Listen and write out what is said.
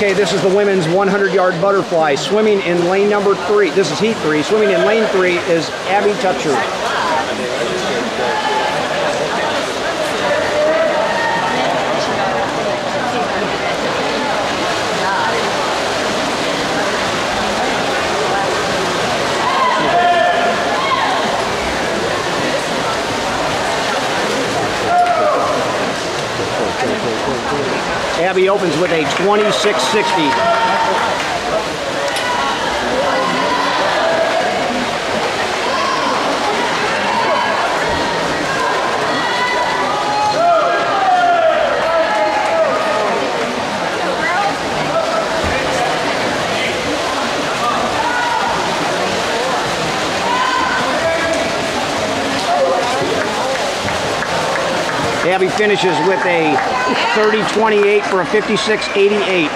Okay, this is the women's 100-yard butterfly. Swimming in lane number 3. This is heat 3. Swimming in lane 3 is Abby Tutcher. Abby opens with a 26.60. Abby finishes with a 30.28 for a 56.88.